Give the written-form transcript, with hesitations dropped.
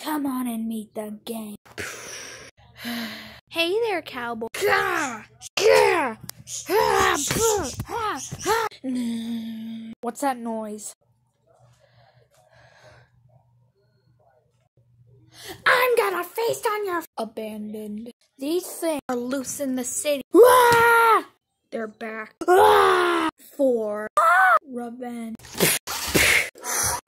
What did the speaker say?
Come on and meet the gang. Hey there, cowboy. What's that noise? I'm gonna feast on your abandoned. These things are loose in the city. They're back for revenge.